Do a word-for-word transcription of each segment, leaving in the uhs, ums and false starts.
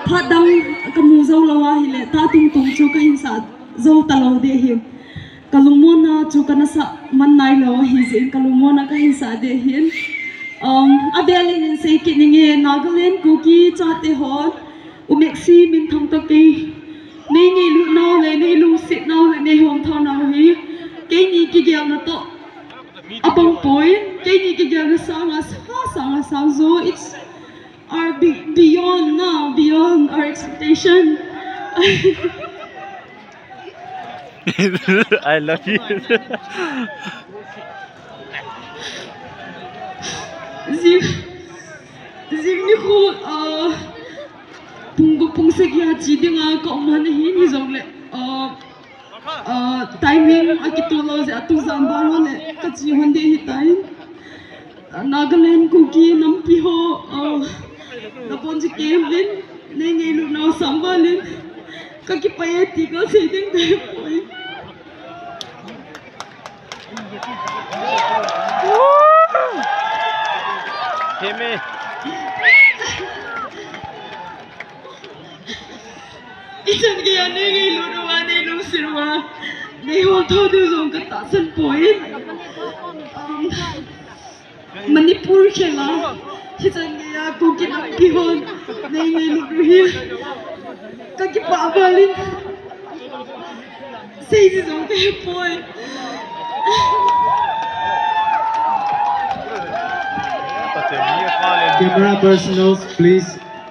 phát đăng kamu dâu lawa hi le ta tung tung chu kahin sa dâu ta lo de hi kalumona chu kana sa man nai lawa hi zin kalumona kahin sa de hin um abelin sei kininge Nagaland kuki chate hon u Maxxy Minthang to ke nei ngi lu nau le nei lu sit nau le nei hom thau nau hi ke ni ki gyal na to abang poi ke ni ki gyal sa nga sa sa nga sa zo it's are be beyond now beyond our expectation. I love you. Zim Zim ni ko uh punggo pung segya chidinga ko man hin hi zong le uh uh timing akitulo ze atu zambalo le kachi honde hi tain Nagaland kuki nampi ho uh napon si Kevin nei ngai lu no sambalin kaki payati ko seding dai poi Chome. Isan kaya nei ngai lu no wa nei lu sirwa nei ho tho du zong ka ta san poi Manipur khela Isan kaya kuki nampi hon nei ngai lu hi kaki pa balin seije zong dai poi Camera personals, please.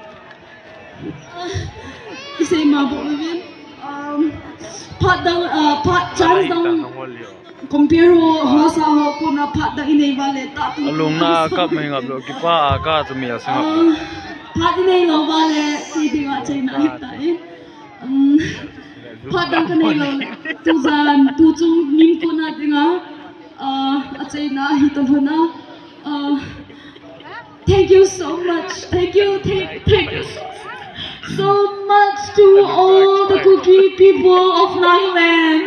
Isay mabulin. Um, pat dang, uh, pat chance dang. Compare ho ho sa ho ko na pat dang inay vale ta tu. Alung na kap may ngap lo kipa aga tu mi asing. Pat inay lo vale si di nga chay na hitain. Um, pat dang kanay lo tu zan tu chung MIMKUT na dinga. Uh, achay na hito na. Uh, Thank you so much. Thank you, thank, thank you so, so much to all the cookie people of Nagaland.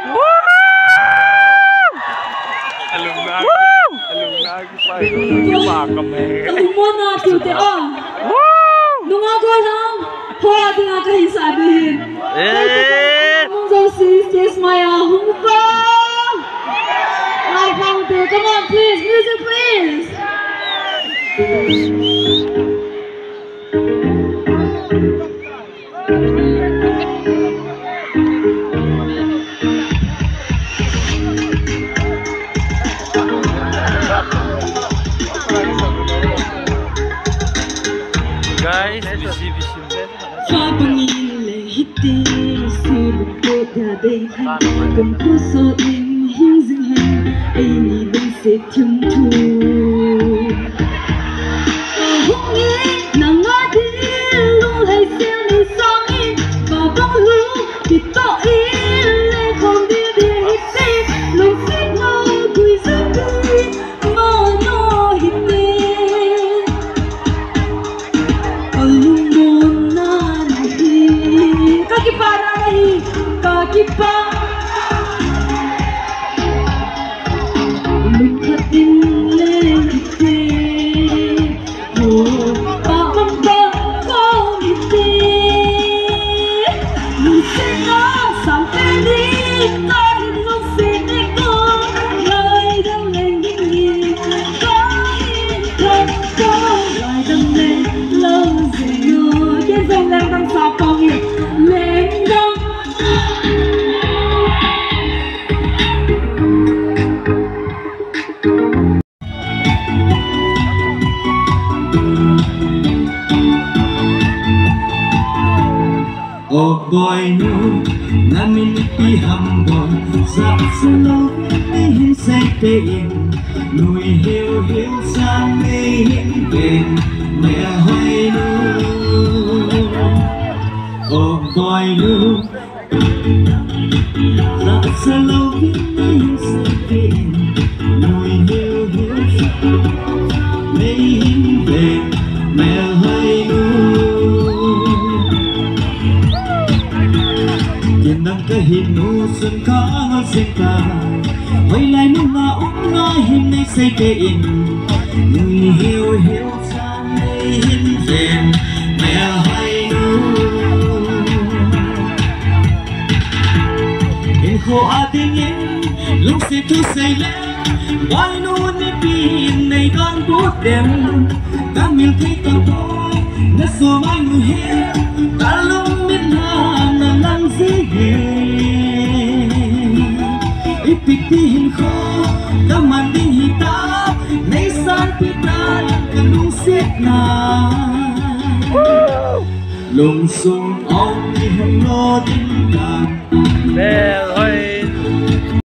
Alumna, alumna kipa kipa kami. Kalumona tuti on. Nunga ko lang, hoa tinga kahin sabihin. Eh. Mungzo sis, yes maya humpa. Live out there, come on, please, music, please. Guys, bisi bisi. Fabangin le hiti sirupo gadai kum kuso in hingzing hen ai ni dong se tum tu. Kipa lungset in lente oh pa bang bang kong ite lungset na sampai di tay lungset ko lai dang leng ding kahin thang thang lai dang leng lâu rồi cái dòng leng dang sa phong leng dang. Oh boy no, namin ipihambol sa salog ni say pain, nuôi hiu hiu sa mê bên mẹ hoài no. Oh boy no, sa salog ni say pain, nuôi hiu hiu sa mê bên mẹ hoài no. Nang kahinu sun ka ngal singka hoy lai nu nga ung nga hin nay say kein nui hiu hiu sa nay hin zen mẹ hay nu khổ à tình em lúc sẽ thu say lên ngoài nụ nếp pin này đón bút đêm ta mình thấy con tôi nó xô mai người hết ta lúc biết là là lăng dễ ghê ít biết tin khó ta màn đi hi ta nay san biết ta cả lung xiết na lung sung ông đi hùng lô tin đàn